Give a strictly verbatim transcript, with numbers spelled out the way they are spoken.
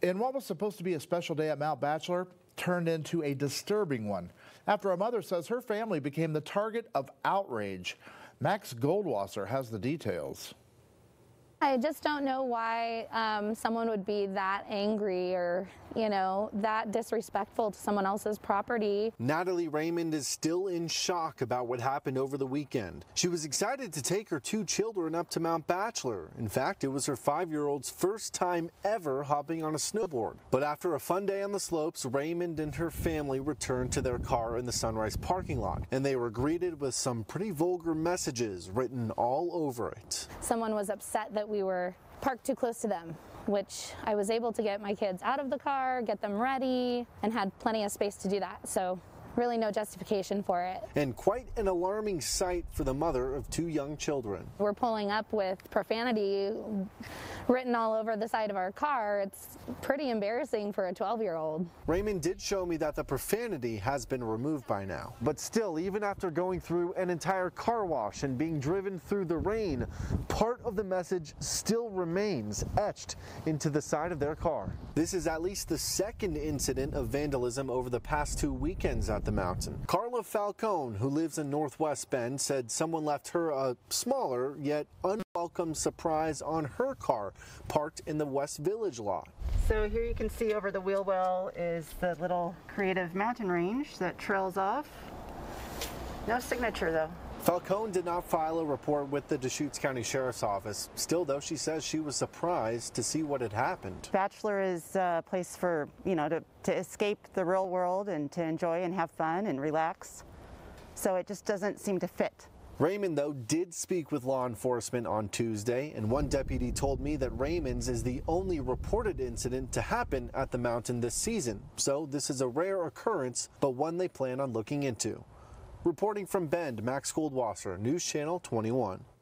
And what was supposed to be a special day at Mount Bachelor turned into a disturbing one after a mother says her family became the target of outrage. Max Goldwasser has the details. I just don't know why um, someone would be that angry or, you know, that disrespectful to someone else's property. Natalie Raymond is still in shock about what happened over the weekend. She was excited to take her two children up to Mount Bachelor. In fact, it was her five-year-old's first time ever hopping on a snowboard. But after a fun day on the slopes, Raymond and her family returned to their car in the Sunrise parking lot, and they were greeted with some pretty vulgar messages written all over it. Someone was upset that we were parked too close to them, which I was able to get my kids out of the car, get them ready, and had plenty of space to do that. So really no justification for it. And quite an alarming sight for the mother of two young children. We're pulling up with profanity written all over the side of our car. It's pretty embarrassing for a twelve-year-old. Raymond did show me that the profanity has been removed by now. But still, even after going through an entire car wash and being driven through the rain, part of the message still remains etched into the side of their car. This is at least the second incident of vandalism over the past two weekends at the mountain. Carla Falcone, who lives in Northwest Bend, said someone left her a smaller yet unwelcome surprise on her car parked in the West Village lot. So here you can see over the wheel well is the little creative mountain range that trails off. No signature though. Falcone did not file a report with the Deschutes County Sheriff's Office. Still, though, she says she was surprised to see what had happened. Bachelor is a place for, you know, to, to escape the real world and to enjoy and have fun and relax. So it just doesn't seem to fit. Raymond, though, did speak with law enforcement on Tuesday, and one deputy told me that Raymond's is the only reported incident to happen at the mountain this season. So this is a rare occurrence, but one they plan on looking into. Reporting from Bend, Max Goldwasser, News Channel twenty-one.